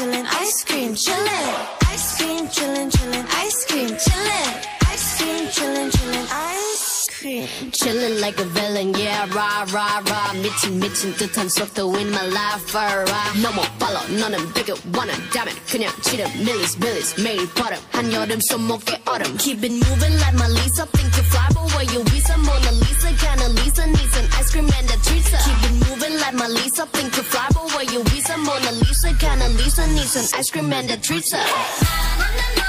chillin', ice cream chillin', ice cream chillin', chillin', ice cream chillin', ice cream chillin', chillin', ice cream Chillin' like a villain, yeah, rah, rah, rah. 미친 듯한 속도 in my life, alright. 너 못 발라, 너는 되게 원한다면 그냥 치름, 밀리스, 매일 버릇. 한여름 손목에 얼음. Keep it moving like my Lisa. Think you fly, but where you visa? Mona Lisa, kinda Lisa needs an ice cream and a treat. Keep it moving like my Lisa. Think you fly, but where you visa? Mona Lisa, kinda Lisa needs an ice cream and a treat.